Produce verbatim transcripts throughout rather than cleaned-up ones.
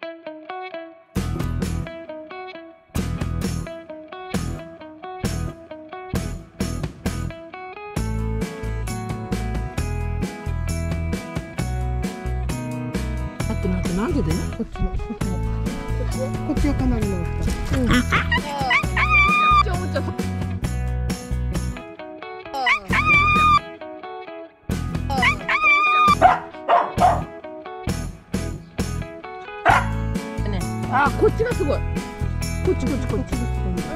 なんでで？こっちの、こっちの、こっちはかなり直った。うん。あ、こっちがすごい。こっちこっちこっちがすごい。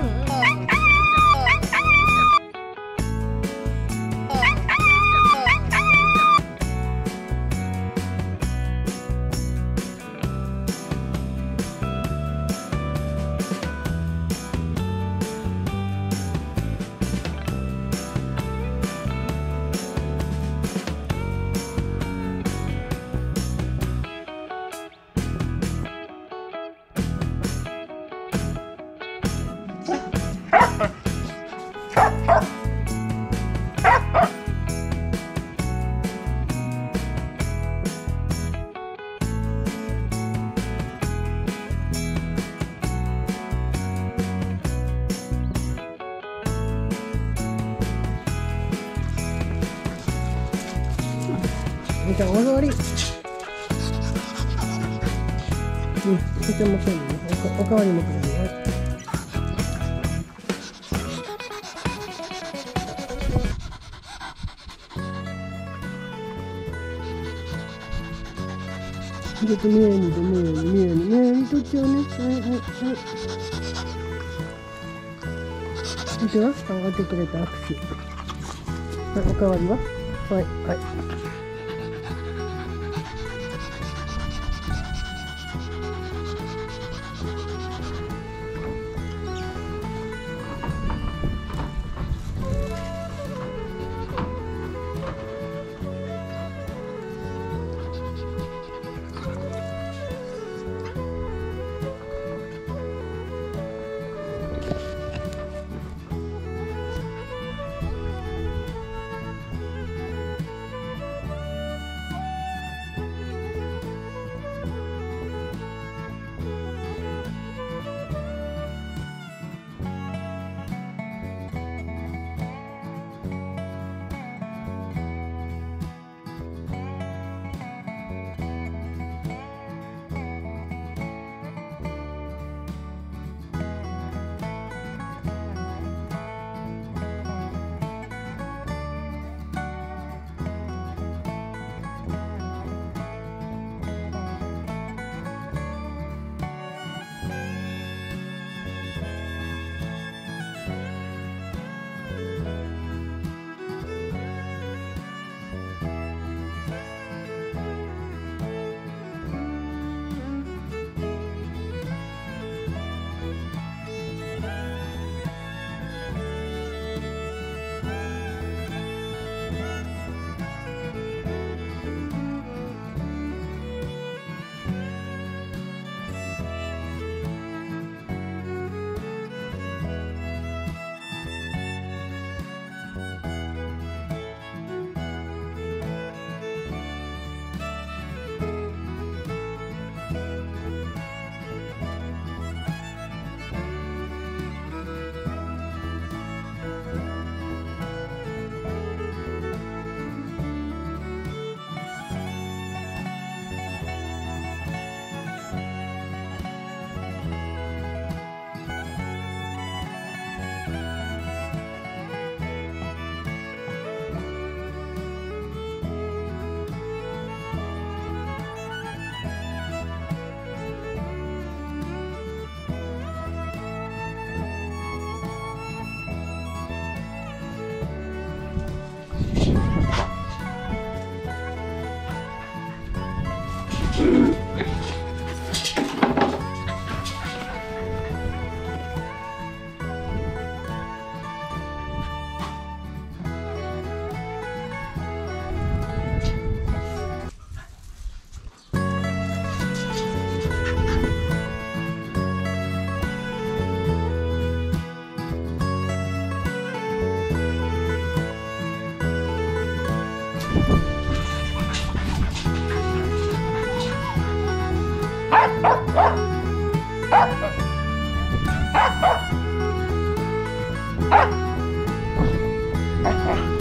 じゃあお座り。うん、とてもそうね。おかわりもくれるよ。ちょっと見えにで見えに見えに見えにとっちゃうね。はいはいはい。見ては上がってくれた握手。はい、おかわりははいはい。 はい